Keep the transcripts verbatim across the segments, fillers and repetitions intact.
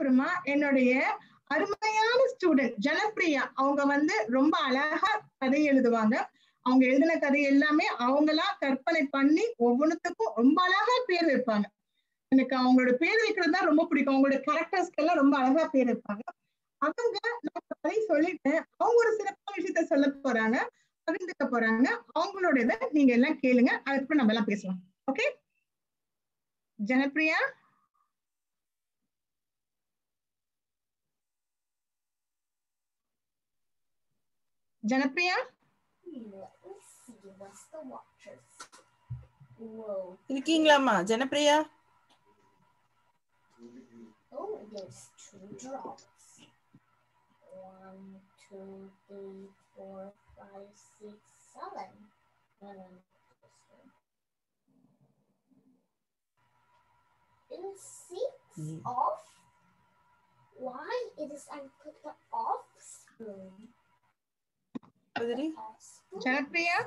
அப்புறமா என்னுடைய அருமையான ஸ்டூடெண்ட் ஜனப்பிரியா, அவங்க வந்து ரொம்ப அழகா கதை எழுதுவாங்க. அவங்க எழுதின கதை எல்லாமே அவங்களா கற்பனை பண்ணி ஒவ்வொன்றுத்துக்கும் ரொம்ப அழகா பேர் வைப்பாங்க. எனக்கு அவங்களோட பேர் வைக்கிறது தான் ரொம்ப பிடிக்கும். அவங்களோட கேரக்டர்ஸ்க்கு எல்லாம் ரொம்ப அழகா பேர் வைப்பாங்க. அவங்க நான் கதை சொல்லிட்டேன், அவங்க ஒரு சிறப்பான விஷயத்த சொல்ல போறாங்க, பகிர்ந்துக்க போறாங்க. அவங்களோட இதை நீங்க எல்லாம் கேளுங்க, அதுக்கப்புறம் நம்ம எல்லாம் பேசலாம். ஓகே ஜனப்பிரியா? ஜனப்பிரியா இருக்கீங்களாமா Janapriya? Oh, there's two drops. One, two, three, four, five, six, seven. No, no, no. It is six mm. off. Why it is I put the off spoon? Janapriya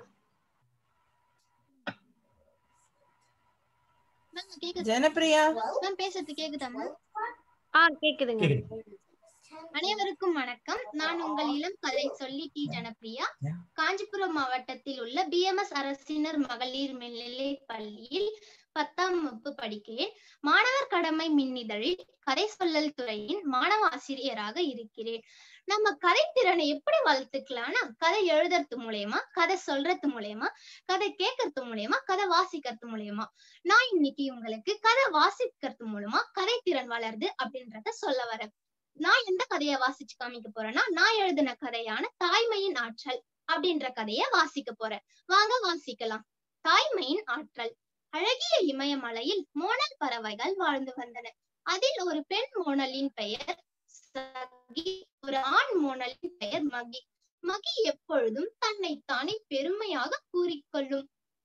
Janapriya நான் பேசுறது கேக்குதா? ஆ கேக்குதுங்க. அனைவருக்கும் வணக்கம். நான் உங்கள் இளம் கதை சொல்லி டி ஜனப்பிரியா. காஞ்சிபுரம் மாவட்டத்தில் உள்ள பி எம் எஸ் அரசினர் மகளிர் மேல்நிலை பள்ளியில் பத்தாம் வகுப்பு படிக்கிறேன். மாணவர் கடமை மின்னிதழில் கதை சொல்லல் துறையின் மாணவ ஆசிரியராக இருக்கிறேன். நம்ம கதை திறனை எப்படி வளர்த்துக்கலாம்னா, கதை எழுதுறது மூலயமா, கதை சொல்றது மூலயமா, கதை கேட்கறது மூலயமா, கதை வாசிக்கிறது மூலயமா. நான் இன்னைக்கு உங்களுக்கு கதை வாசிக்கிறது மூலமா கதை திறன் வளருது அப்படின்றத சொல்ல வரேன். நான் எந்த கதையை வாசிச்சு காமிக்க போறேன்னா, நான் எழுதின கதையான தாய்மையின் ஆற்றல் அப்படின்ற கதையை வாசிக்க போறேன். வாங்க வாசிக்கலாம். தாய்மையின் ஆற்றல். அழகிய இமயமலையில் மோனல் பறவைகள் வாழ்ந்து வந்தன. அதில் ஒரு பெண் மோனலின் பெயர் சகி, ஒரு ஆண் மோனலின் பெயர் மகி. மகி எப்பொழுதும் தன்னை தானே பெருமையாக கூறிக்கொள்ளும்.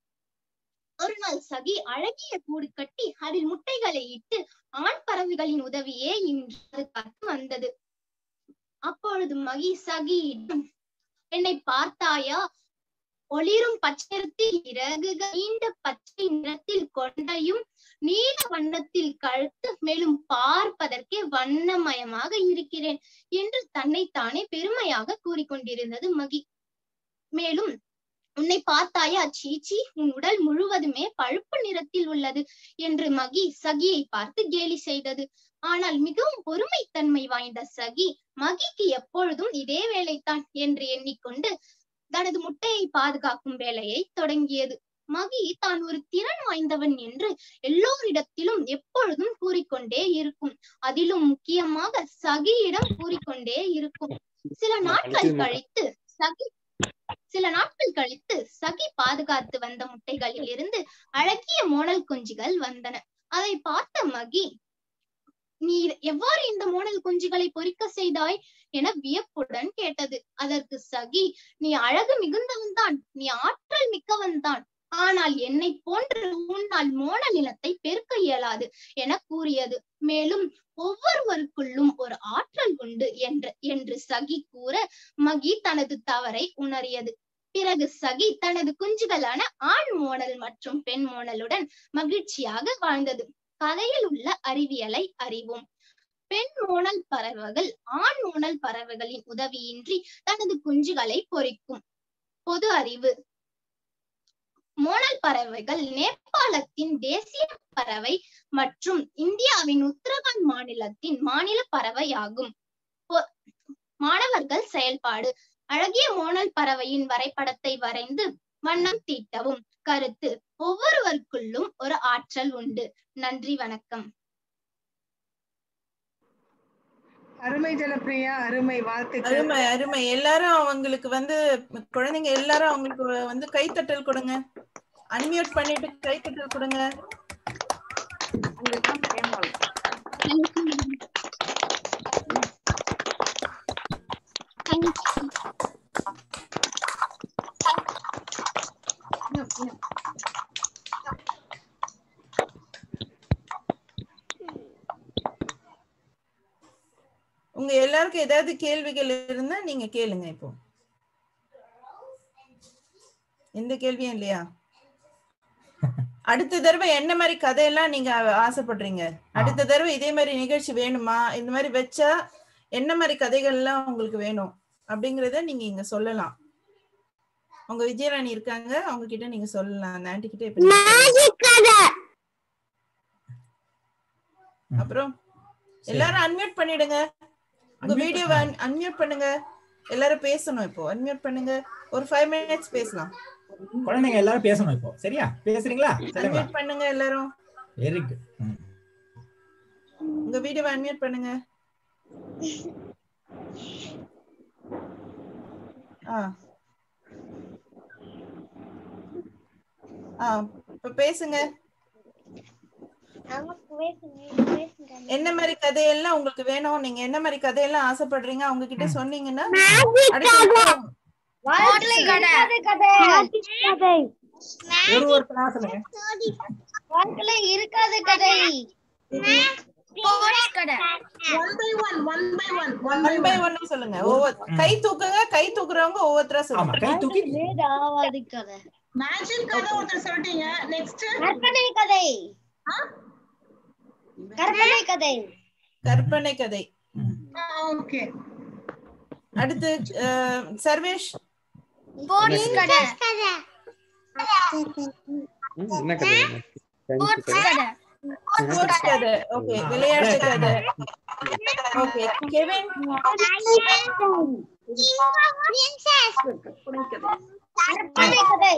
ஒரு நாள் சகி அழகிய கூடு கட்டி அதில் முட்டைகளை இட்டு ஆண் பறவைகளின் உதவியே இன்று காத்து வந்தது. அப்பொழுது மகி சகியிடம், என்னை பார்த்தாயா? ஒளிரும் பச்சைத்தில் இறகுகள், நீண்ட பச்சை நிறத்தில் கொண்டையும், நீல வண்ணத்தில் கழுத்து, மேலும் பார்ப்பதற்கே வண்ணமயமாக இருக்கிறேன் என்று தன்னைத்தானே பெருமையாக கூறிக்கொண்டிருந்தது மகி. மேலும், உன்னை பார்த்தாயா? சீச்சி, உன் உடல் முழுவதுமே பழுப்பு நிறத்தில் உள்ளது என்று மகி சகியை பார்த்து கேலி செய்தது. ஆனால் மிகவும் பொறுமைத்தன்மை வாய்ந்த சகி மகிக்கு எப்பொழுதும் இதே வேலைத்தான் என்று எண்ணிக்கொண்டு தனது முட்டையை பாதுகாக்கும் வேலையை தொடங்கியது. மகி தான் ஒரு திறன் வாய்ந்தவன் என்று எல்லோரிடத்திலும் எப்பொழுதும் கூறிக்கொண்டே இருக்கும். அதிலும் முக்கியமாக சகியிடம் கூறிக்கொண்டே இருக்கும். சில நாட்கள் கழித்து சகி சில நாட்கள் கழித்து சகி பாதுகாத்து வந்த முட்டைகளில் இருந்து அழகிய மோனல் குஞ்சுகள் வந்தன. அதை பார்த்த மகி, நீ எவ்வாறு இந்த மோனல் குஞ்சுகளை பொறிக்க செய்தாய் என வியப்புடன் கேட்டது. அதற்கு சகி, நீ அழகு மிகுந்தவன் தான், நீ ஆற்றல் மிக்கவன் தான், ஆனால் என்னை போன்று உன்னால் மோனல் இனத்தை பெருக்க இயலாது என கூறியது. மேலும் ஒவ்வொருவருக்குள்ளும் ஒரு ஆற்றல் உண்டு என்று என்று சகி கூற மகி தனது தவறை உணரியது. பிறகு சகி தனது குஞ்சுகளான ஆண் மோனல் மற்றும் பெண் மோனலுடன் மகிழ்ச்சியாக வாழ்ந்தது. கதையில் உள்ள அறிவியலை அறிவோம். பெண் மோனல் பறவைகள் ஆண் மோனல் பறவைகளின் உதவியின்றி தனது குஞ்சுகளை பொறிக்கும். பொது அறிவு. மோனல் பறவைகள் நேபாளத்தின் தேசிய பறவை மற்றும் இந்தியாவின் உத்தரகாண்ட் மாநிலத்தின் மாநில பறவை ஆகும். மாணவர்கள் செயல்பாடு. அழகிய மோனல் பறவையின் வரைபடத்தை வரைந்து வண்ணம் தீட்டவும். கருத்து: ஒவ்வொருவருக்குள்ளும் ஒரு ஆற்றல் உண்டு. நன்றி, வணக்கம். அருமை ஜனப்பிரியா, அருமை, வாழ்த்துக்கள். அருமை அருமை. எல்லாரும் அவங்களுக்கு வந்து குழந்தைங்க எல்லாரும் அவங்களுக்கு வந்து கைத்தட்டல் கொடுங்க. அன்மியூட் பண்ணிட்டு கைத்தட்டல் கொடுங்க. உங்க எல்லாருக்கும் ஏதாவது கேள்விகள் இருந்தா நீங்க கேளுங்க. இப்போ எந்த கேள்வியும் இல்லையா? அடுத்த தடவை என்ன மாதிரி கதையெல்லாம் நீங்க ஆசைப்படுறீங்க? அடுத்த தடவை இதே மாதிரி நிகழ்ச்சி வேணுமா, இந்த மாதிரி வச்சா என்ன மாதிரி கதைகள்லாம் உங்களுக்கு வேணும் அப்படிங்கறத நீங்க இங்க சொல்லலாம். உங்க விஜயராணி இருக்காங்க, அவங்க கிட்ட நீங்க சொல்லலாம். அந்த ஆன்ட்டி கிட்ட அப்புறம் எல்லாரும் அன்மியூட் பண்ணிடுங்க. உங்க வீடியோவை அன்மியூட் பண்ணுங்க. எல்லாரும் பேசணும். இப்போ அன்மியூட் பண்ணுங்க. ஒரு ஃபைவ் மினிட்ஸ் பேசலாம். குழந்தைங்க எல்லாரும் பேசணும் இப்போ. சரியா? பேசுறீங்களா? அன்மியூட் பண்ணுங்க எல்லாரும். Very good. உங்க வீடியோவை அன்மியூட் பண்ணுங்க. ஆ ஆ இப்ப பேசுங்க. என்ன மாதிரி கதையெல்லாம் உங்களுக்கு வேணும், நீங்க என்ன மாதிரி கதையெல்லாம் ஆசைப்படுறீங்க அவங்க கிட்ட சொன்னீங்கன்னா ஒரு ஒரு கிளாஸ்ல இருக்காது கதை. சொல்லுங்க. ஒவ்வொரு கை தூக்குங்க. கை தூக்குறவங்க ஒவ்வொருத்தரா சொல்லுங்க. கை தூக்கி கதை. மேஜிக் கதை ஒருத்தர் சொல்லிட்டீங்க. நெக்ஸ்ட் கற்பனை கதை. கற்பனை கதை. கற்பனை கதை. ஓகே. அடுத்து சர்வேஷ். ஸ்போர்ட்ஸ் கதை. என்ன கதை? ஸ்போர்ட்ஸ் கதை. ஸ்போர்ட்ஸ் கதை. ஓகே. விளையாட்டு கதை. ஓகே. கெவின். கற்பனை கதை.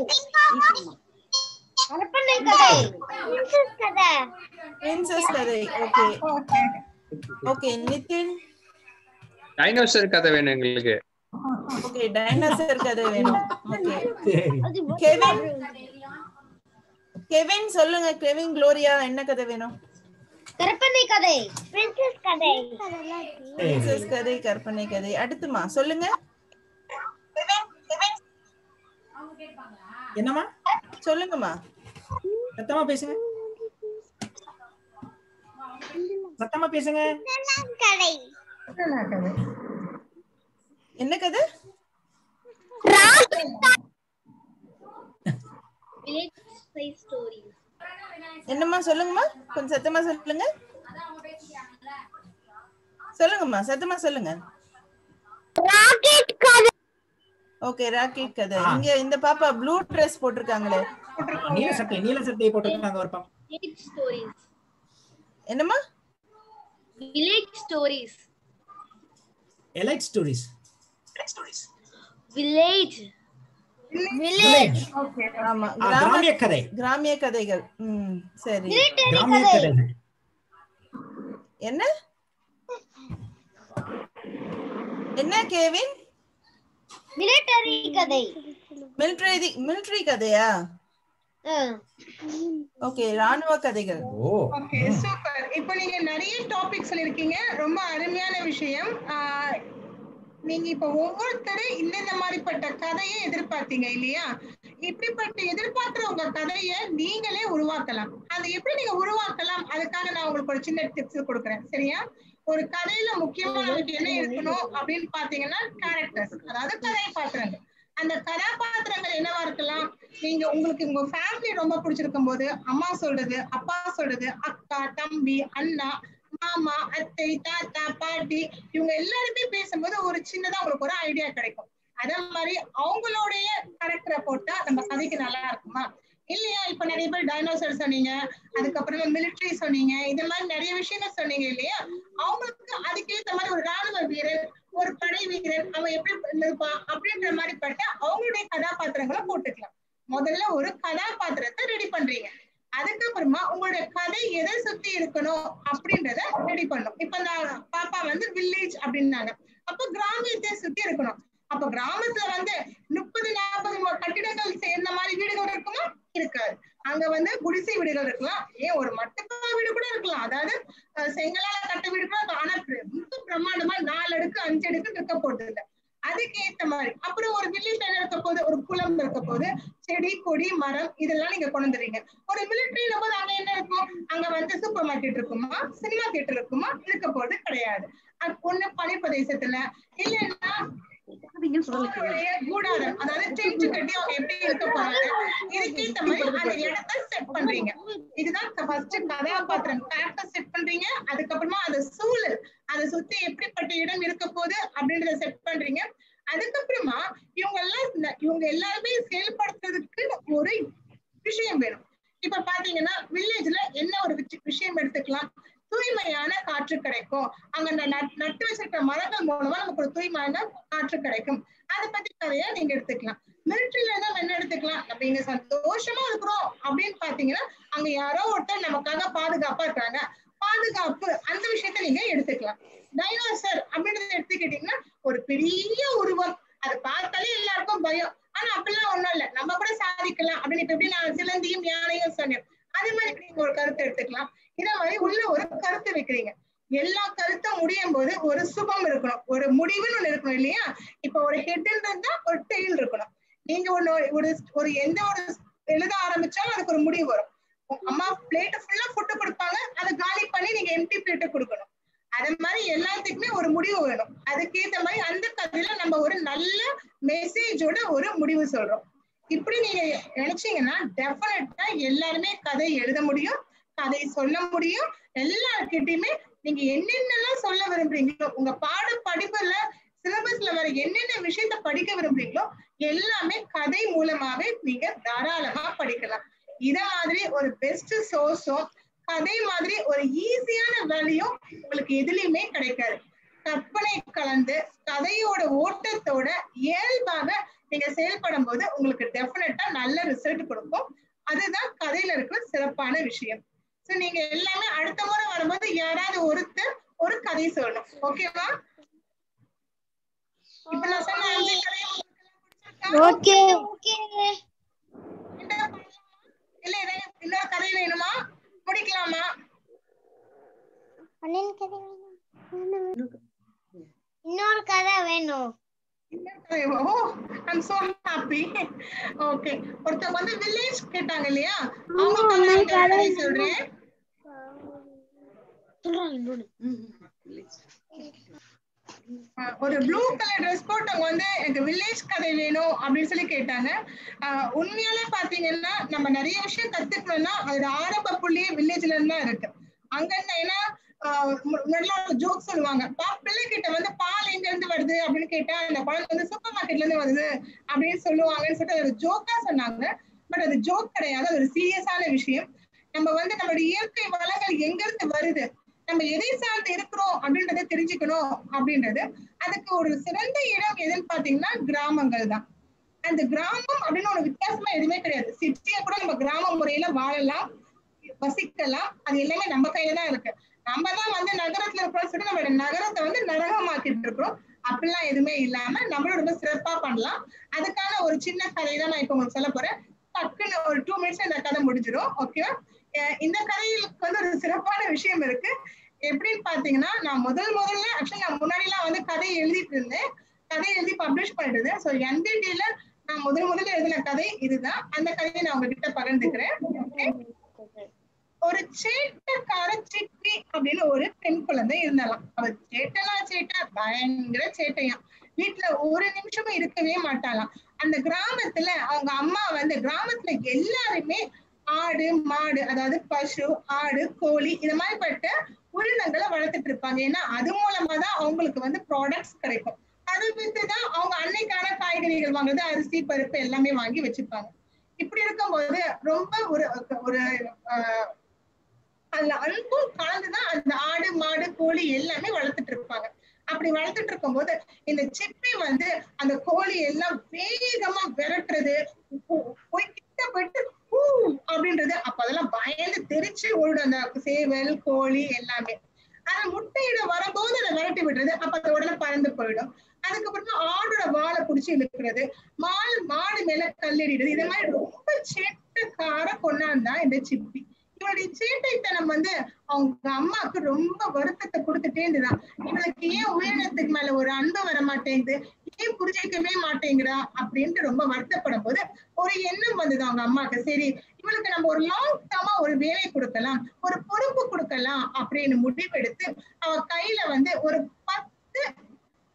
கற்பனை கதை. பிரின்சஸ் கதை. பிரின்சஸ் கதை. ஓகே. ஓகே. நிதின். டைனோசர் கதை வேணும் எங்களுக்கு. ஓகே. டைனோசர் கதை வேணும். ஓகே. கெவின். கெவின் சொல்லுங்க. கெவின் குளோரியா என்ன கதை வேணும்? கற்பனை கதை. பிரின்சஸ் கதை. பிரின்சஸ் கதை. கற்பனை கதை. அடுத்துமா சொல்லுங்க. என்னமா சொல்லுங்கம்மா. சத்தமா பேசுங்க. சத்தமா பேசுங்க. கதை. என்ன கதை? என்னம்மா சொல்லுங்கம்மா. கொஞ்சம் சத்தமா சொல்லுங்க. சொல்லுங்கம்மா சத்தமா சொல்லுங்க. ராக்கெட் கதை. ஓகே. ராக்கெட் கதை. இங்க இந்த பாப்பா ப்ளூ ட்ரெஸ் போட்டிருக்காங்களே. நீல சட்டை நீல சட்டை போட்டுருக்காங்க ஒரு பாப்பா. என்னம்மா? Village stories. Elite stories. Village. Village. Okay. ஆமா. கிராமிய கதை. கிராமிய கதைகள். ம் சரி. கிராமிய கதைகள். என்ன என்ன கேவின்? மிலிட்டரி கதை. மிலிட்டரி மிலிட்டரி கதையா? ஓகே. ராணுவ கதைகள். Oh okay. சூப்பர். இப்போ நீங்க நிறைய டாபிக் சொல்லிருக்கீங்க. ரொம்ப அருமையான விஷயம். நீங்க இப்ப ஒவ்வொருத்தரும் இந்த மாதிரிப்பட்ட கதையை எதிர்பார்த்தீங்க இல்லையா? இப்படிப்பட்ட எதிர்பார்க்கிற உங்க கதையை நீங்களே உருவாக்கலாம். அதை எப்படி நீங்க உருவாக்கலாம், அதுக்காக நான் உங்களுக்கு ஒரு சின்ன டிப்ஸ் கொடுக்குறேன். சரியா? ஒரு கதையில முக்கியமான என்ன இருக்கணும் அப்படின்னு பாத்தீங்கன்னா கேரக்டர்ஸ், அதாவது கதாபாத்திரங்கள். அந்த கதாபாத்திரங்கள் என்னவா இருக்கலாம்? நீங்க உங்களுக்கு உங்க ஃபேமிலி ரொம்ப பிடிச்சிருக்கும் போது அம்மா சொல்றது, அப்பா சொல்றது, அக்கா, தம்பி, அண்ணா, மாமா, அத்தை, தாத்தா, பாட்டி, இவங்க எல்லாருமே பேசும்போது ஒரு சின்னதா உங்களுக்கு ஒரு ஐடியா கிடைக்கும். அதே மாதிரி அவங்களுடைய கேரக்டரை போட்டா நம்ம கதைக்கு நல்லா இருக்குமா இல்லையா? இப்ப நிறைய பேர் டைனோசர் சொன்னீங்க, அதுக்கப்புறமா மிலிட்டரி சொன்னீங்க, இந்த மாதிரி நிறைய விஷயங்கள் சொன்னீங்க இல்லையா? அவங்களுக்கு அதுக்கேற்ற மாதிரி ஒரு ராணுவ வீரர், ஒரு படை வீரர், அவன் எப்படி இருப்பான் அப்படின்ற மாதிரி பட்ட அவங்களுடைய கதாபாத்திரங்களை போட்டுக்கலாம். முதல்ல ஒரு கதாபாத்திரத்தை ரெடி பண்றீங்க. அதுக்கப்புறமா உங்களுடைய கதை எதை சுத்தி இருக்கணும் அப்படின்றத ரெடி பண்ணும். இப்ப இந்த பாப்பா வந்து வில்லேஜ் அப்படின்னாங்க, அப்ப கிராமத்தை சுத்தி இருக்கணும். அப்ப கிராமத்துல வந்து முப்பது நாற்பது கட்டிடங்கள் சேர்ந்த மாதிரி வீடுகள் இருக்குமா? இருக்காது. அங்க வந்து குடிசை வீடுகள் இருக்கலாம், ஏன் ஒரு மட்டுப்பா வீடு கூட இருக்கலாம், அதாவது செங்கலால கட்ட வீடு கூட. ஆனா ரொம்ப பிரம்மாண்டமா நாலு அடுக்கு அஞ்சு அடுக்கு இருக்க போறது இல்லை. அதுக்கு ஏத்த மாதிரி அப்புறம் ஒரு வில்லேஜ் இருக்க போது, ஒரு குளம் இருக்க போது, செடி கொடி மரம் இதெல்லாம் நீங்க கொண்டு வந்துடுறீங்க. ஒரு மிலிட்டரியில போது அங்க என்ன இருக்கும்? அங்க வந்து சூப்பர் மார்க்கெட் இருக்குமா, சினிமா தியேட்டர் இருக்குமா? இருக்க போறது கிடையாது. அது ஒண்ணு பனி பிரதேசத்துல, இல்லைன்னா அவங்களுடைய கூடாரம் அதாவது டென்ட் கட்டி அவங்க எப்படி இருக்க போறாங்க இதுக்கேத்த மாதிரி அந்த இடத்தை செட் பண்றீங்க. இதுதான் ஃபர்ஸ்ட் கதாபாத்திரம் கேரக்டர் செட் பண்றீங்க. அதுக்கப்புறமா அந்த சூழல் அதை சுத்தி எப்படிப்பட்ட இடம் இருக்க போகுது அப்படின்றத செட் பண்றீங்க. அதுக்கப்புறமா இவங்க எல்லாம் இவங்க எல்லாருமே செயல்படுத்துறதுக்கு ஒரு விஷயம் வேணும். இப்ப பாத்தீங்கன்னா வில்லேஜ்ல என்ன ஒரு விஷயம் எடுத்துக்கலாம், தூய்மையான காற்று கிடைக்கும். அங்க நட்டு வச்சிருக்கிற மரங்கள் மூலமா நமக்கு ஒரு தூய்மையான காற்று கிடைக்கும். அதை பத்தி கதையா நீங்க எடுத்துக்கலாம். மிலிட்டரியில தான் என்ன எடுத்துக்கலாம், நம்ம இங்க சந்தோஷமா இருக்கிறோம் அப்படின்னு பாத்தீங்கன்னா அங்க யாரோ ஒருத்தர் நமக்காக பாதுகாப்பா இருக்காங்க, பாதுகாப்பு அந்த விஷயத்த நீங்க எடுத்துக்கலாம். டைனோசர் அப்படின்றத எடுத்துக்கிட்டீங்கன்னா ஒரு பெரிய உருவம், அதை பார்த்தாலே எல்லாருக்கும் பயம். ஆனா அப்படிலாம் ஒண்ணும் இல்ல, நம்ம கூட சாதிக்கலாம் அப்படின்னு இப்ப எப்படி நான் சிலந்தியும் யானையும் சொன்னேன் அதே மாதிரி நீங்க ஒரு கருத்தை எடுத்துக்கலாம். இதே மாதிரி உள்ள ஒரு கருத்து வைக்கிறீங்க. எல்லா கருத்தும் முடியும் போது ஒரு சுபம் இருக்கணும், ஒரு முடிவுன்னு ஒண்ணு இருக்கணும் இல்லையா? இப்ப ஒரு ஹெட் இருந்தா ஒரு டெயில் இருக்கணும். நீங்க ஒண்ணு ஒரு ஒரு எந்த ஒரு எழுத ஆரம்பிச்சாலும் அதுக்கு ஒரு முடிவு வரும். அம்மா பிளேட் ஃபுல்லா ஃபுட்டு கொடுப்பாங்க, அதை காலி பண்ணி நீங்க எம்டி பிளேட்டை கொடுக்கணும். அதே மாதிரி எல்லாத்துக்குமே ஒரு முடிவு வேணும். அதுக்கேற்ற மாதிரி அந்த கதையில நம்ம ஒரு நல்ல மெசேஜோட ஒரு முடிவு சொல்றோம். இப்படி நீங்க நினைச்சீங்கன்னா டெஃபினட்டா எல்லாருமே கதை எழுத முடியும், கதை சொல்ல முடியும். எல்லார்கிட்டயுமே நீங்க என்னென்னலாம் சொல்ல விரும்புறீங்களோ, உங்க பாட படிப்புல சிலபஸ்ல வர என்னென்ன விஷயத்த படிக்க விரும்புறீங்களோ எல்லாமே கதை மூலமாவே நீங்க தாராளமா படிக்கலாம். இத மாதிரி ஒரு பெஸ்ட் சோர்ஸும் கதை மாதிரி ஒரு ஈஸியான வேலையும் உங்களுக்கு எதுலையுமே கிடைக்காது. கற்பனை கலந்து கதையோட ஓட்டத்தோட இயல்பாக நீங்க செயல்படும் போது உங்களுக்கு டெஃபினட்டா நல்ல ரிசல்ட் கொடுக்கும். அதுதான் கதையில இருக்கிற சிறப்பான விஷயம். சோ நீங்க எல்லாமே அடுத்த முறை வரும்போது யாராவது ஒருத்தர் ஒரு கதை சொல்லணும். ஓகேவா? இப்ப நான் சொன்ன அஞ்சு கதையும் ஓகே ஓகே இல்ல இன்னொரு கதை வேணுமா? முடிக்கலாமா? இன்னொரு கதை வேணும். ஒருத்தவங்க வந்து வில்லேஜ் கேட்டாங்க இல்லையா, அவங்க கதை சொல்றேன். ஒரு ப்ளூ கலர் ட்ரெஸ் போட்டவங்க வந்து எனக்கு வில்லேஜ் கதை வேணும் அப்படின்னு சொல்லி கேட்டாங்க. ஆஹ் உண்மையாலே பாத்தீங்கன்னா நம்ம நிறைய விஷயம் கத்துக்கணும்னா அதோட ஆரம்ப புள்ளியே வில்லேஜ்ல இருந்து தான் இருக்கு. அங்க என்ன ஏன்னா ஜோக் சொல்லுவாங்க, பிள்ளை கிட்ட வந்து பால் எங்க இருந்து வருது அப்படின்னு கேட்டா அந்த குழந்தை வந்து சூப்பர் மார்க்கெட்ல இருந்து வருது அப்படின்னு சொல்லுவாங்கன்னு சொல்லிட்டு ஒரு ஜோக்கா சொன்னாங்க. பட் அது ஜோக் கிடையாது, அது ஒரு சீரியஸான விஷயம். நம்ம வந்து நம்மளுடைய இயற்கை வளங்கள் எங்க இருந்து வருது, நம்ம எதை சார்ந்து இருக்கிறோம் அப்படின்றத தெரிஞ்சுக்கணும் அப்படின்றது. அதுக்கு ஒரு சிறந்த இடம் எதுன்னு பாத்தீங்கன்னா கிராமங்கள் தான். அந்த கிராமம் அப்படின்னு ஒரு வித்தியாசமா எதுவுமே கிடையாது. சிட்டியை கூட நம்ம கிராம முறையில வாழலாம், வசிக்கலாம். அது எல்லாமே நம்ம கையில தான் இருக்கு. நம்ம தான் வந்து நகரத்துல இருக்கிறோம் சொல்லிட்டு நம்மளோட நகரத்தை வந்து நரகமாக்கிட்டு இருக்கிறோம். அப்படிலாம் எதுவுமே இல்லாம நம்மளும் ரொம்ப சிறப்பா பண்ணலாம். அதுக்கான ஒரு சின்ன கதை தான் நான் இப்ப உங்களுக்கு சொல்ல போறேன். டக்குன்னு ஒரு டூ மினிட்ஸ் இந்த கதை முடிஞ்சிடும். ஓகேவா? இந்த கதையிலுக்கு வந்து ஒரு சிறப்பான விஷயம் இருக்கு. எப்படின்னு பாத்தீங்கன்னா நான் முதல் முதல்ல ஆக்சுவலி நான் முன்னாடி எல்லாம் வந்து கதை எழுதிட்டு இருந்தேன், கதை எழுதி பப்ளிஷ் பண்ணிட்டு இருந்தேன். ஸோ என்டிடில நான் முதல் முதல்ல எழுதின கதை இதுதான். அந்த கதையை நான் உங்ககிட்ட பகிர்ந்துக்கிறேன். ஒரு சேட்டக்கார சிட்டி அப்படின்னு ஒரு பெண் குழந்தை இருந்தாலாம். அவ சேட்டனா சேட்டா பயங்கர சேட்டையாம். வீட்டுல ஒரு நிமிஷமும் இருக்கவே மாட்டாளாம். அந்த கிராமத்துல அவங்க அம்மா வந்து கிராமத்துல எல்லாருமே ஆடு மாடு அதாவது பசு ஆடு கோழி இந்த மாதிரிப்பட்ட உயிரினங்களை வளர்த்துட்டு இருப்பாங்க. ஏன்னா அது மூலமா தான் அவங்களுக்கு வந்து ப்ராடக்ட்ஸ் கிடைக்கும். அதை வித்துதான் அவங்க அன்னைக்கான காய்கறிகள் வாங்குறது, அரிசி பருப்பு எல்லாமே வாங்கி வச்சிருப்பாங்க. இப்படி இருக்கும்போது ரொம்ப ஒரு ஒரு ஆஹ் அதுல அன்பும் கலந்துதான் அந்த ஆடு மாடு கோழி எல்லாமே வளர்த்துட்டு இருப்பாங்க. அப்படி வளர்த்துட்டு இருக்கும் போது இந்த சிப்பி வந்து அந்த கோழி எல்லாம் வேகமா விரட்டுறது, போய்கிட்ட போயிட்டு பூ அப்படின்றது. அப்ப அதெல்லாம் பயந்து தெரிச்சு ஓடும் அந்த சேவல் கோழி எல்லாமே. ஆனா முட்டையிட வரும்போது அதை விரட்டி விடுறது, அப்ப அது உடனே பறந்து போயிடும். அதுக்கப்புறமா ஆடோட வாழை பிடிச்சி இழுக்கிறது, மாடு மாடு மேல கல்லெறிடுறது. இந்த மாதிரி ரொம்ப சேட்டக்கார கொண்டாந்தான் இந்த சிப்பி. இவளுடைய சேட்டைத்தனம் வந்து அவங்க அம்மாவுக்கு ரொம்ப வருத்தத்தை கொடுத்துட்டே இருந்துதான். இவளுக்கு ஏன் உயிரினத்துக்கு மேல ஒரு அன்பு வர மாட்டேங்குது, ஏன் புரிஞ்சிக்கவே மாட்டேங்கிறா அப்படின்ட்டு ரொம்ப வருத்தப்படும் போது ஒரு எண்ணம் வந்தது அவங்க அம்மாக்கு. சரி இவளுக்கு நம்ம ஒரு லாங் டர்மா ஒரு வேலை கொடுக்கலாம், ஒரு பொறுப்பு கொடுக்கலாம் அப்படின்னு முடிவெடுத்து அவ கையில வந்து ஒரு பத்து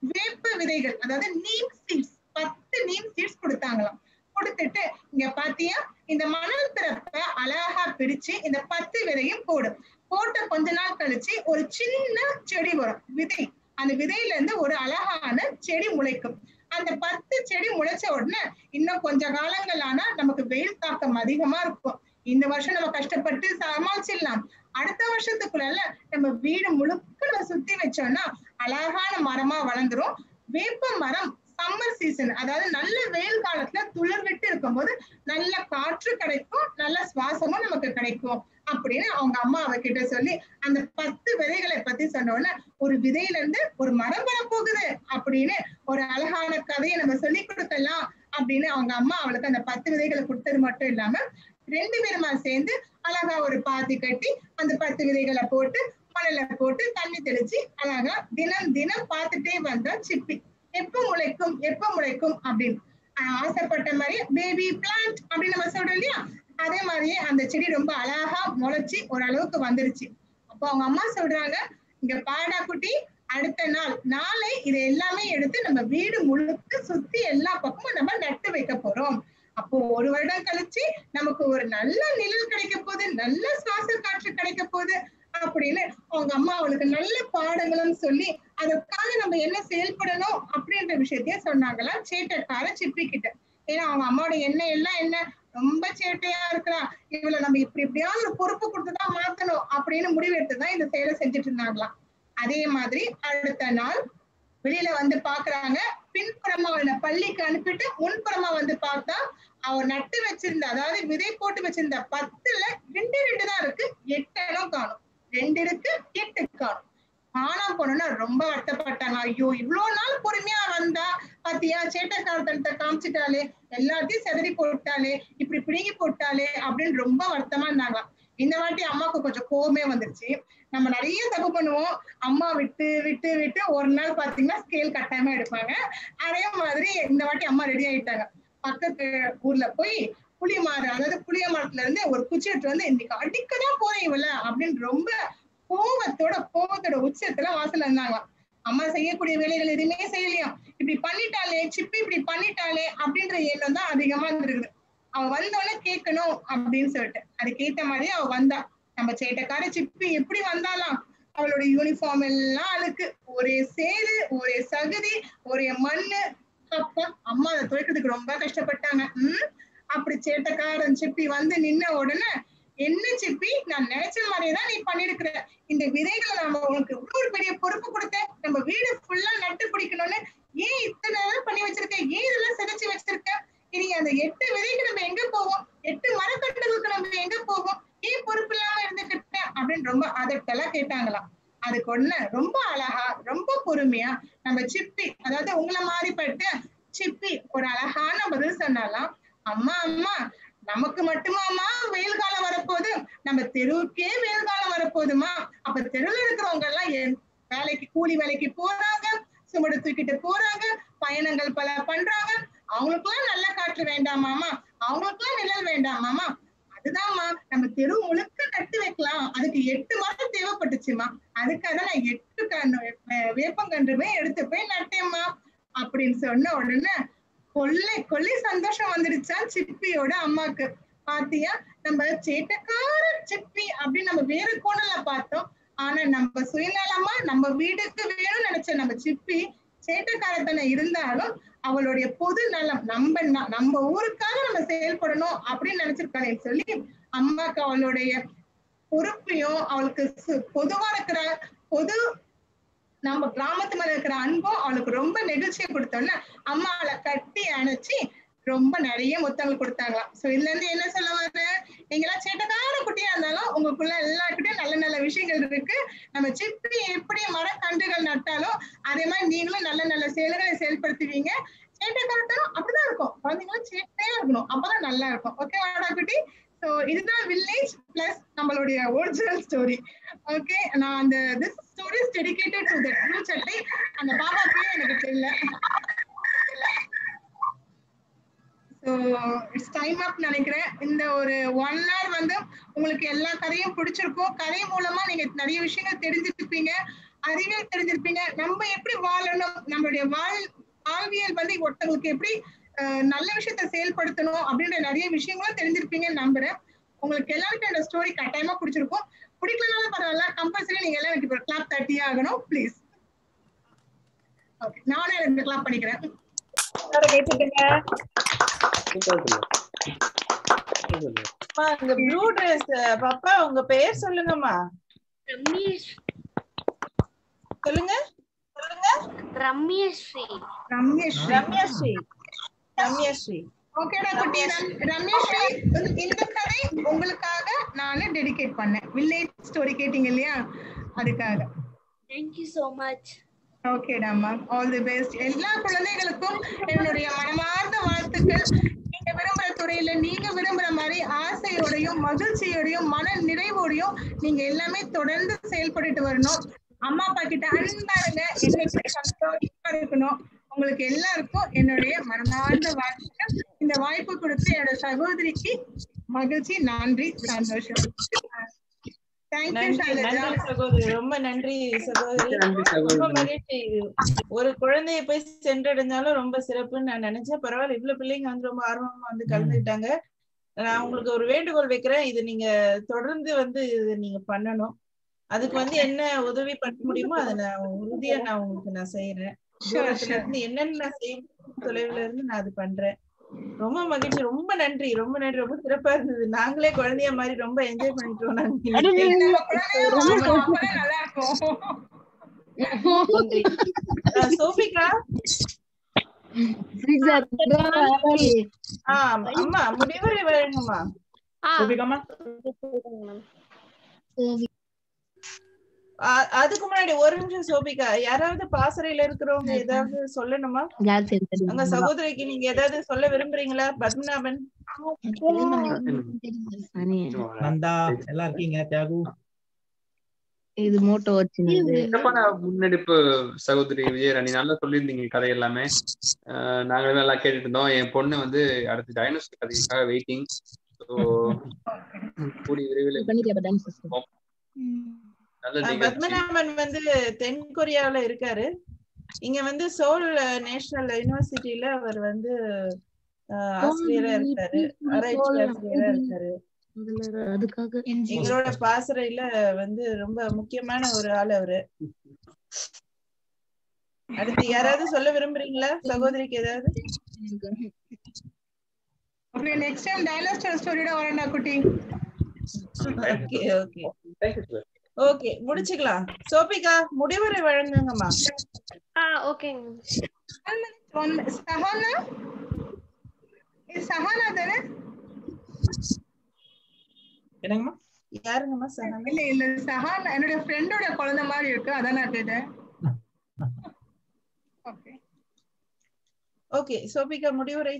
வேப்ப விதைகள், அதாவது நீம் சீட்ஸ், பத்து நீம் சீட்ஸ் கொடுத்தாங்களாம். கொடுத்துட்டு இங்க பாத்தியா இந்த மணல் திறப்ப அழகா பிரிச்சு இந்த பத்து விதையும் போடு. போட்ட கொஞ்ச நாள் கழிச்சு ஒரு சின்ன செடி வரும், விதை. அந்த விதையில இருந்து ஒரு அழகான செடி முளைக்கும். அந்த பத்து செடி முளைச்ச உடனே இன்னும் கொஞ்ச காலங்கள் ஆனா நமக்கு வெயில் தாக்கம் அதிகமா இருக்கும். இந்த வருஷம் நம்ம கஷ்டப்பட்டு சமாளிச்சிடலாம். அடுத்த வருஷத்துக்குள்ள நம்ம வீடு முழுக்க நம்ம சுத்தி வச்சோம்னா அழகான மரமா வளர்ந்துரும். வேப்ப மரம் சம்மர் சீசன், அதாவது நல்ல வெயில் காலத்துல துளிர் விட்டு இருக்கும் போது நல்ல காற்று கிடைக்கும், நல்ல சுவாசமும் நமக்கு கிடைக்கும் அப்படின்னு அவங்க அம்மா அவகிட்ட சொல்லி அந்த பத்து விதைகளை பத்தி சொன்னோன்னா ஒரு விதையில இருந்து ஒரு மரம் வர போகுது அப்படின்னு ஒரு அழகான கதையை நம்ம சொல்லி கொடுக்கலாம் அப்படின்னு அவங்க அம்மா அவளுக்கு அந்த பத்து விதைகளை கொடுத்தது மட்டும் இல்லாம ரெண்டு பேருமா சேர்ந்து அழகா ஒரு பாத்தி கட்டி அந்த பத்து விதைகளை போட்டு மணல போட்டு தண்ணி தெளிச்சு அழகா தினம் தினம் பார்த்துட்டே வந்தா சிப்பி. எப்ப முளைக்கும் எப்ப முளைக்கும் அப்படின்னு ஆசைப்பட்ட மாதிரி பேபி பிளான்ட் அப்படின்னு நம்ம சொல்றோம் இல்லையா, அதே மாதிரியே அந்த செடி ரொம்ப அழகா முளைச்சு ஓரளவுக்கு வந்துருச்சு. அப்போ அவங்க அம்மா சொல்றாங்க, இங்க பாடா குட்டி, அடுத்த நாள் நாளை இதை எல்லாமே எடுத்து நம்ம வீடு முழுக்க சுத்தி எல்லா பக்கமும் நம்ம நட்டு வைக்க போறோம். அப்போ ஒரு வருடம் கழிச்சு நமக்கு ஒரு நல்ல நிழல் கிடைக்க போகுது, நல்ல சுவாச காற்று கிடைக்க போகுது அப்படின்னு அவங்க அம்மா அவளுக்கு நல்ல பாடங்களும் சொல்லி அதுக்காக நம்ம என்ன செயல்படணும் அப்படின்ற விஷயத்தையே சொன்னாங்களா சேட்டைக்கார சிப்பி கிட்ட. ஏன்னா அவங்க அம்மாவோட எண்ணெய் எல்லாம் என்ன, ரொம்ப சேட்டையா இருக்கிறா, இவளை நம்ம இப்படி எப்படியாவது ஒரு பொறுப்பு கொடுத்துதான் மாத்தணும் அப்படின்னு முடிவெடுத்துதான் இந்த செயலை செஞ்சுட்டு இருந்தாங்களாம். அதே மாதிரி அடுத்த நாள் வெளியில வந்து பாக்குறாங்க, பின்புறமா அவளை பள்ளிக்கு அனுப்பிட்டு முன்புறமா வந்து பார்த்தா அவர் நட்டு வச்சிருந்த, அதாவது விதை போட்டு வச்சிருந்த பத்துல ரெண்டு ரெண்டு தான் இருக்கு, எட்டு இடம் காணும். ரெண்டு இருக்கு, எட்டு காணும். காணாம போனோம்னா ரொம்ப வருத்தப்பட்டாங்க. ஐயோ இவ்வளவு நாள் பொறுமையா வந்தா பாத்தியா சேட்டைக்காரத்தனத்தை காமிச்சிட்டாலே, எல்லாத்தையும் செதறி போட்டாலே, இப்படி பிடுங்கி போட்டாலே அப்படின்னு ரொம்ப வருத்தமா இருந்தாங்க. இந்த வாட்டி அம்மாவுக்கு கொஞ்சம் கோவமே வந்துருச்சு. நம்ம நிறைய தப்பு பண்ணுவோம், அம்மா விட்டு விட்டு விட்டு ஒரு நாள் பாத்தீங்கன்னா ஸ்கேல் கட்டாயமா எடுப்பாங்க. அதே மாதிரி இந்த வாட்டி அம்மா ரெடி ஆயிட்டாங்க. பக்கத்து ஊர்ல போய் புளிய மரம், அதாவது புளிய மரத்துல இருந்து ஒரு குச்சி எடுத்து வந்து இன்னைக்கு அடிக்கதான் போறேன் இவள அப்படின்னு ரொம்ப கோவத்தோட கோவத்தோட உச்சத்துல வாசல்ல இருந்தாங்க. அம்மா செய்யக்கூடிய வேலைகள் எதுவுமே செய்யலையா, இப்படி பண்ணிட்டாலே சிப்பி இப்படி பண்ணிட்டாலே அப்படின்ற எண்ணம் தான் அதிகமா இருந்திருக்குது. அவ வந்தோடனே கேட்கணும் அப்படின்னு சொல்லிட்டு அதுக்கேத்த மாதிரி அவ வந்தா. நம்ம சேட்டைக்கார சிப்பி எப்படி வந்தாலாம், அவளோட யூனிஃபார்ம் எல்லாம் அழுக்கு, ஒரே சேரு, ஒரே சகுதி, ஒரே மண்ணு. அப்பா அம்மா அதை துவைக்கிறதுக்கு ரொம்ப கஷ்டப்பட்டாங்க. உம் அப்படி சேட்டைக்காரன் சிப்பி வந்து நின்ன உடனே, என்ன சிப்பி, நான் நினைச்ச மாதிரிதான் நீ பண்ணிருக்கிற, இந்த விதைகளை நம்ம உனக்கு இவ்வளவு ஒரு பெரிய பொறுப்பு கொடுத்தேன், நம்ம வீடு ஃபுல்லா நட்டு பிடிக்கணும்னு ஏன் இத்தனை நேரம் பண்ணி வச்சிருக்க, ஏன் இதெல்லாம் சிதைச்சு வச்சிருக்க, இனி அந்த எட்டு விதைக்கு நம்ம எங்க போவோம், எட்டு மரக்கட்டுகளுக்கு நம்ம எங்க போவோம், ஏன் பொறுப்பு இல்லாம இருந்துகிட்ட அப்படின்னு ரொம்ப அதட்டெல்லாம் கேட்டாங்களாம். அதுக்கு ஒண்ணு ரொம்ப அழகா ரொம்ப பொறுமையா நம்ம சிப்பி, அதாவது உங்களை மாதிரிப்பட்ட சிப்பி ஒரு அழகான பதில் சொன்னாலாம். அம்மா அம்மா நமக்கு மட்டுமாமா வெயில் காலம் வரப்போகுது, நம்ம தெருவுக்கே வெயில் காலம் வரப்போகுதுமா, அப்ப தெருவில் இருக்கிறவங்க எல்லாம் வேலைக்கு கூலி வேலைக்கு போறாங்க, சுமடு தூக்கிட்டு போறாங்க, பயணங்கள் பல பண்றாங்க, அவங்களுக்கு எல்லாம் நல்ல காற்று வேண்டாமாமா, அவங்களுக்கு எல்லாம் நிழல் வேண்டாமாமா, அதுதான்மா நம்ம தெரு முழுக்க கட்டு வைக்கலாம், அதுக்கு எட்டு மாதம் தேவைப்பட்டுச்சுமா, அதுக்காக நான் எட்டு கண்ணு வேப்பங்கன்றுமே எடுத்து போய் நட்டேம்மா அப்படின்னு சொன்ன உடனே கொள்ளை கொள்ளை சந்தோஷம் வந்துடுச்சா சிப்பியோட அம்மாக்கு. பாத்தியா நம்ம சேட்டைக்கார சிப்பி அப்படின்னு நம்ம வேற கோணல பார்த்தோம், ஆனா நம்ம சுயநலமா நம்ம வீட்டுக்கு வேணும்னு நினைச்ச நம்ம சிப்பி சேட்டைக்காரத்தனை இருந்தாலும் அவளுடைய பொது நலம், நம்ம நம்ம ஊருக்காக நம்ம செயல்படணும் அப்படின்னு நினைச்சிருக்காளேன்னு சொல்லி அம்மாக்கு அவளுடைய பொறுப்பையும் அவளுக்கு பொதுவா இருக்கிற பொது நம்ம கிராமத்து மேல இருக்கிற அன்பும் அவளுக்கு ரொம்ப நெகிழ்ச்சியை கொடுத்தோன்னா அம்மா அவளை கட்டி அணைச்சி ரொம்ப நிறைய முத்தங்கள் கொடுத்தாங்களாம். சோ இதுல இருந்து என்ன சொல்ல வர, நீங்க எல்லாம் சேட்டக்கார குட்டியா இருந்தாலும் உங்களுக்குள்ள எல்லாருக்கிட்டையும் நல்ல நல்ல விஷயங்கள் இருக்கு. நம்ம சிப்பி எப்படி மரக்கன்றுகள் நட்டாலும் அதே மாதிரி நீங்களும் நல்ல நல்ல செயல்களை செயல்படுத்துவீங்க. சேட்டைக்காரத்தனம் அப்படிதான் இருக்கும், குழந்தைங்களும் சேட்டையா இருக்கணும், அப்பதான் நல்லா இருக்கும். ஓகே வாடா குட்டி. சோ இதுதான் வில்லேஜ் பிளஸ் நம்மளுடைய ஒரிஜினல் ஸ்டோரி. ஓகே, நான் அந்த this story is dedicated to the blue சட்டை. அந்த பாபா பேர் எனக்கு தெரியல. ஸோ இட்ஸ் டைம் அப் நினைக்கிறேன். இந்த ஒரு ஒன் ஹவர் வந்து உங்களுக்கு எல்லா கதையும் பிடிச்சிருக்கும். கதை மூலமா நீங்க நிறைய விஷயங்கள் தெரிஞ்சுருப்பீங்க. அறிவியல் தெரிஞ்சிருப்பீங்க. நம்ம எப்படி வாழணும், நம்மளுடைய வாழ் வாழ்வியல் வந்து ஒருத்தவங்களுக்கு எப்படி நல்ல விஷயத்த செயல்படுத்தணும் அப்படின்ற நிறைய விஷயங்களும் தெரிஞ்சிருப்பீங்கன்னு நம்புறேன். உங்களுக்கு எல்லாருக்கும் இந்த ஸ்டோரி கட்டாயமா பிடிச்சிருக்கும். பிடிக்கலனாலும் பரவாயில்ல, கம்பல்சரி நீங்க எல்லாம் எனக்கு ஒரு கிளாப் தட்டியே ஆகணும் ப்ளீஸ். ஓகே, நானே எனக்கு கிளாப் பண்ணிக்கிறேன். இந்த ப்ளூ Dress பாப்பா உங்க பெயர் சொல்லுங்கம்மா. ரமேஷ். சொல்லுங்க சொல்லுங்க. ரம்யஸ்ரீ. ரம்யஸ்ரீ. ரம்யஸ்ரீ. ரம்யஸ்ரீ. ஓகேடா குட்டி. ரம்யஸ்ரீ, இந்த கதை உங்களுக்காக நானே டெடிகேட் பண்ணேன். வில்லேஜ் ஸ்டோரி கேட்டிங்க இல்லையா, அதுக்காக. Thank you so much. ஓகேடாமா, ஆல் தி பெஸ்ட். எல்லா குழந்தைகளுக்கும் என்னுடைய மனமார்ந்த வாழ்த்துக்கள். நீங்க விரும்புற துறையில நீங்க விரும்புற மாதிரி ஆசையோடையும் மகிழ்ச்சியோடையும் மன நிறைவோடையும் நீங்க எல்லாமே தொடர்ந்து செயல்பட்டு வரணும். அம்மா அப்பா கிட்ட அன்பா இருங்க, என்னைக்கு சந்தோஷமா இருக்கணும். உங்களுக்கு எல்லாருக்கும் என்னுடைய மனமார்ந்த வாழ்த்துக்கள். இந்த வாய்ப்பு கொடுத்து என்னோட சகோதரிக்கு மகிழ்ச்சி, நன்றி, சந்தோஷம். சகோதரி, ரொம்ப நன்றி சகோதரி. ரொம்ப மகிழ்ச்சி. ஒரு குழந்தைய போய் சென்றடைஞ்சாலும் ரொம்ப சிறப்புன்னு நான் நினைச்சேன். பரவாயில்ல, இவ்வளவு பிள்ளைங்க வந்து ரொம்ப ஆர்வமா வந்து கலந்துக்கிட்டாங்க. நான் உங்களுக்கு ஒரு வேண்டுகோள் வைக்கிறேன், இது நீங்க தொடர்ந்து வந்து இது நீங்க பண்ணணும். அதுக்கு வந்து என்ன உதவி பண்ண முடியுமோ அதை நான் உறுதியா நான் உங்களுக்கு நான் செய்யறேன். தூரத்துல இருந்து என்னென்ன நான் செய்ய தொலைவுல இருந்து நான் அது பண்றேன். ரொம்ப மகிழ்ச்சி, ரொம்ப நன்றி, ரொம்ப நன்றி. ரொம்ப சிறப்பா இருந்தது. நாங்களே குழந்தைய மாதிரி ரொம்ப என்ஜாய் பண்ணிட்டோம். நாங்க சோபிகா. அம்மா முடிவுரை வழங்குமா. அதுக்கு முன்னாடி ஒரு நிமிஷம் சோபிகா, யாராவது பாசறையில இருக்கிறவங்க ஏதாவது சொல்லணுமா? அங்க சகோதரிக்கு நீங்க ஏதாவது சொல்ல விரும்புறீங்களா? பத்மநாபன், நந்தா எல்லாம் இருக்கீங்க. தியாகு, இது மோட்டோ முன்னெடுப்பு சகோதரி விஜயராணி நல்லா சொல்லியிருந்தீங்க கதை எல்லாமே. நாங்களும் நல்லா கேட்டுட்டு இருந்தோம். என் பொண்ணு வந்து அடுத்து டைனோசர் கதைக்காக வெயிட்டிங். கூடிய விரைவில். பத்மநாபன் வந்து தென் கொரியாவில இருக்காரு. இங்க வந்து சோல் நேஷனல் யூனிவர்சிட்டியில அவர் வந்து ஆசிரியரா இருக்காரு, ஆராய்ச்சி ஆசிரியரா இருக்காரு. எங்களோட பாசறையில வந்து ரொம்ப முக்கியமான ஒரு ஆள் அவரு. அடுத்து யாராவது சொல்ல விரும்புறீங்களா சகோதரிக்கு ஏதாவது? நெக்ஸ்ட் டைம் டைனோசர் ஸ்டோரியோட வரேன்டா குட்டி. ஓகே ஓகே ஓகே, முடிச்சுக்கலாம். சோபிகா முடிவுரை வழங்குங்கம்மா. ஆ ஓகேங்க. சஹானா, இது சஹானா தானே? என்னங்கம்மா? யாருங்கம்மா சஹானா? இல்ல இல்ல, சஹானா என்னோட ஃப்ரெண்டோட குழந்தை மாதிரி இருக்கு, அதான் நான் கேட்டேன். ஓகே ஓகே, சோபிகா முடிவுரை.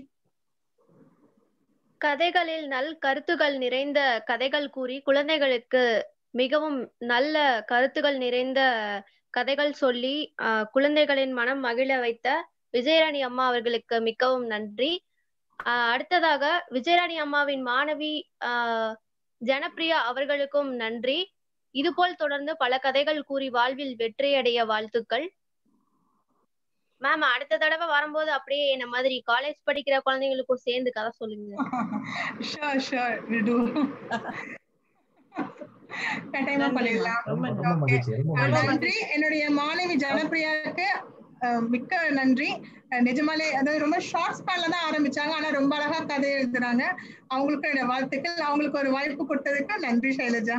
கதைகளில் நல் கருத்துகள் நிறைந்த கதைகள் கூறி குழந்தைகளுக்கு மிகவும் நல்ல கருத்துகள் நிறைந்த கதைகள் சொல்லி அஹ் குழந்தைகளின் மனம் மகிழ வைத்த விஜயராணி அம்மா அவர்களுக்கு மிகவும் நன்றி. அஹ் அடுத்ததாக விஜயராணி அம்மாவின் மாணவி ஆஹ் ஜனப்பிரியா அவர்களுக்கும் நன்றி. இதுபோல் தொடர்ந்து பல கதைகள் கூறி வாழ்வில் வெற்றியடைய வாழ்த்துக்கள். மேம், அடுத்த தடவை வரும்போது அப்படியே என்ன மாதிரி காலேஜ் படிக்கிற குழந்தைங்களுக்கும் சேர்ந்து கதை சொல்லுங்க. Sure sure will do. கட்டாயமா பண்ணிடலாம். நன்றி. என்னுடைய மாணவி ஜனப்பிரியாவுக்கு மிக்க நன்றி. நிஜமாலே அதாவது ரொம்ப ஷார்ட் ஸ்பேன்ல தான் ஆரம்பிச்சாங்க, ஆனா ரொம்ப அழகா கதை எழுதுறாங்க. அவங்களுக்கு என்னோட வாழ்த்துக்கள். அவங்களுக்கு ஒரு வாய்ப்பு கொடுத்ததுக்கு நன்றி சைலஜா.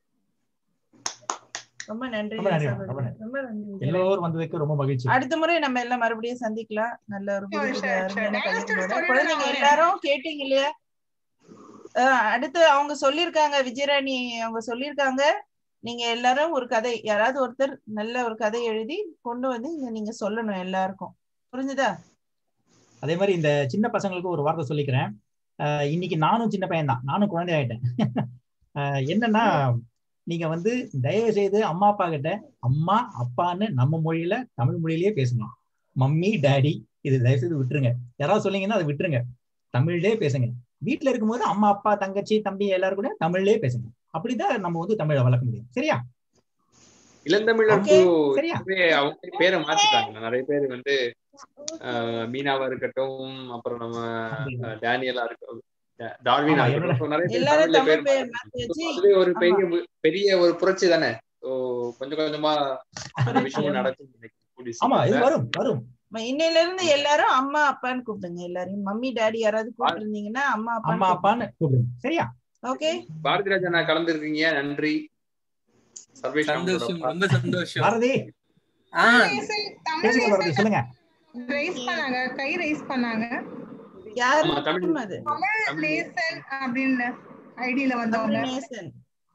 ரொம்ப நன்றி. ரொம்ப நன்றி. எல்லோரும் வந்ததுக்கு ரொம்ப மகிழ்ச்சி. அடுத்த முறை நம்ம எல்லாம் மறுபடியும் சந்திக்கலாம். நல்ல ஒரு குழந்தைங்க எல்லாரும் கேட்டீங்க இல்லையா? அடுத்து அவங்க சொல்லியிருக்காங்க, விஜயராணி அவங்க சொல்லியிருக்காங்க, நீங்க எல்லாரும் ஒரு கதை, யாராவது ஒருத்தர் நல்ல ஒரு கதை எழுதி கொண்டு வந்து இங்க நீங்க சொல்லணும் எல்லாருக்கும். புரிஞ்சுதா? அதே மாதிரி இந்த சின்ன பசங்களுக்கு ஒரு வார்த்தை சொல்லிக்கிறேன். இன்னைக்கு நானும் சின்ன பையன் தான், நானும் குழந்தை ஆயிட்டேன். என்னன்னா, நீங்க வந்து தயவு செய்து அம்மா அப்பா கிட்ட அம்மா அப்பான்னு நம்ம மொழியில தமிழ் மொழியிலேயே பேசுங்க. மம்மி டாடி இது தயவு செய்து விட்டுருங்க. யாராவது சொன்னீங்கன்னா அதை விட்டுருங்க, தமிழ்லயே பேசுங்க. வீட்டுல இருக்கும்போது அம்மா அப்பா தங்கச்சி தம்பி எல்லாரும் கூட தமிழ்லயே பேசுங்க. அப்படிதான் நம்ம வந்து தமிழை வளர்க்க முடியும். சரியா? இளந்தமிழர் Okay, குழு சரியா? இப்பவே அவங்க பேரை மாத்திட்டாங்க. நிறைய பேர் வந்து ஆஹ் மீனாவா இருக்கட்டும், அப்புறம் நம்ம ஆஹ் டேனியலா இருக்கட்டும், டா- டார்வினா ஆமா, இருக்கட்டும், என்னோட so நிறைய பேர் எல்லாரும் தமிழ்ல தமிழ் பேர் பேர் மாத்தி மாத்திட்டாங்க. வச்சு So அதுவே ஒரு ஆமா பெரிய மு- பெரிய ஒரு புரட்சி தானே. ஸோ கொஞ்சம் கொஞ்சமா அந்த புரட்சி விஷயமும் ஆமா நடக்கும் நினைக்கிறேன் கூடிய ஆமா, இது சீக்கிரத்துல. வரும் வரும். ம- இன்னையில இருந்து ஆமா. எல்லாரும் அம்மா அப்பான்னு கூப்பிடுங்க. எல்லாரையும் மம்மி டாடி யாராவது கூப்பிட்டு இருந்தீங்கன்னா அம்மா அப்பான்னு அம்மா கூப்பிடுங்க. அப்பான்னு கூப்பிடுங்க. சரியா? ஓகே, பாரதி ராஜா நான் கலந்துருக்கீங்க, நன்றி. சர்வேஷ் அவங்களோட சந்தோஷம், பா- ரொம்ப சந்தோஷம். பாரதி ஆஹ் தமிழேசன் பேசுங்க பாரதி, தமிழேசன் சொல்லுங்க. ரைஸ் பண்ணாங்க, கை ரைஸ் பண்ணாங்க. யாரு ஆமா தமிழ் அது? தமிழ் தமிழேசன் அப்படின்னு ஐடியில வந்தவங்க. தமிழ்நேசன்.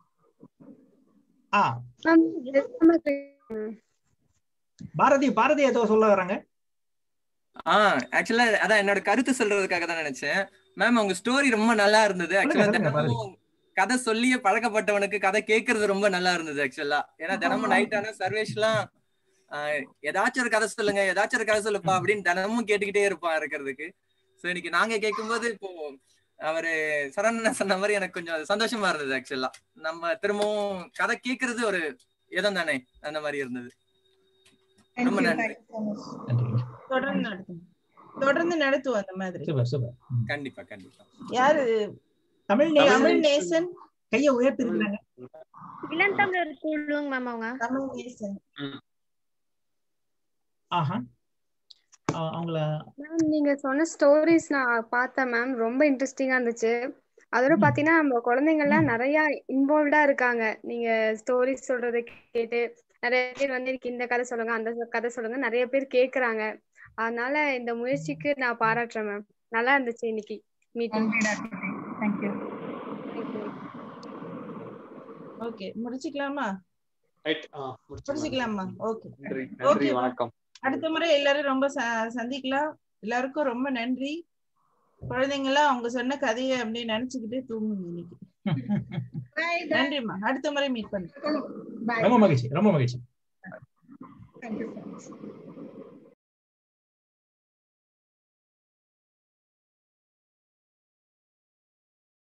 ஆ பாரதி பாரதி ஏதோ சொல்ல வராங்க. ஆஹ் ஆக்சுவலா அதான் என்னோட கருத்து சொல்றதுக்காக தான் நினைச்சேன். மேம் உங்க ஸ்டோரி ரொம்ப நல்லா இருந்தது. சொல்லுங்க ஆக்சுவலா சொல்லுங்க பாரதி. தினமும் கதை சொல்லியே பழக்கப்பட்டவனுக்கு கதை கேட்கறது ரொம்ப நல்லா இருந்தது ஆக்சுவலா. ஏன்னா தினமும் நைட் ஆனா சர்வேஷ் எல்லாம் ஆஹ் ஏதாச்சும் ஒரு கதை சொல்லுங்க, ஏதாச்சும் ஒரு கதை சொல்லுப்பா அப்படின்னு தினமும் கேட்டுக்கிட்டே இருப்பான் இருக்கிறதுக்கு. சோ இன்னைக்கு நாங்க கேட்கும்போது இப்போ அவரு சரவணன் சொன்ன மாதிரி எனக்கு கொஞ்சம் சந்தோஷமா இருந்தது ஆக்சுவலா. நம்ம திரும்பவும் கதை கேட்கறது ஒரு இதம் தானே, அந்த மாதிரி இருந்தது. Thank ரொம்ப you, நன்றி. thank you so much. நன்றி. தொடர்ந்து நடத்துங்க, தொடர்ந்து நடத்துவோம் அந்த மாதிரி. Super super. ம். கண்டிப்பா கண்டிப்பா. யாரு? தமிழ் நேசன் தமிழ்நேசன். கையை உயர்த்தி இருக்கிறாங்க. இளந்தமிழர் குழுங்க மேம் அவங்க. தமிழ்நேசன். ஆஹா, ஆ, அவங்கள மேம் நீங்க சொன்ன ஸ்டோரிஸ் நான் பார்த்தேன் மேம், ரொம்ப இன்ட்ரெஸ்டிங்கா இருந்துச்சு. அதோட ம், பாத்தீங்கன்னா நம்ம குழந்தைங்க எல்லாம் ம். நிறைய இன்வால்வ்டா இருக்காங்க. நீங்க ஸ்டோரிஸ் சொல்றதை கேட்டு நிறைய பேர் வந்து எனக்கு இந்த கதை சொல்லுங்க அந்த சொ- கதை சொல்லுங்க நிறைய பேர் கேக்குறாங்க. அதனால இந்த முயற்சிக்கு நான் பாராட்டுறேன் மேம். நல்லா இருந்துச்சு இன்னைக்கு மீட்டிங். நன்றி டாக்டர். Thank you. ஓகே, முடிச்சுக்கலாமா? ரைட். ஆ முடிச்சுக்கலாம். முடிச்சுக்கலாமா? ஓகே நன்றி நன்றி, ஓகே. வணக்கம். அடுத்த முறை எல்லாரும் ரொம்ப ச- சந்திக்கலாம். எல்லாருக்கும் ரொம்ப நன்றி. குழந்தைங்களாம் அவங்க சொன்ன கதையை அப்படியே நினைச்சுக்கிட்டே தூங்குங்க இன்னைக்கு. Bye, bye. நன்றிம்மா. அடுத்த முறை மீட் பண்ணுங்க. Bye. ரொம்ப மகிழ்ச்சி, ரொம்ப மகிழ்ச்சி. Thank you so much.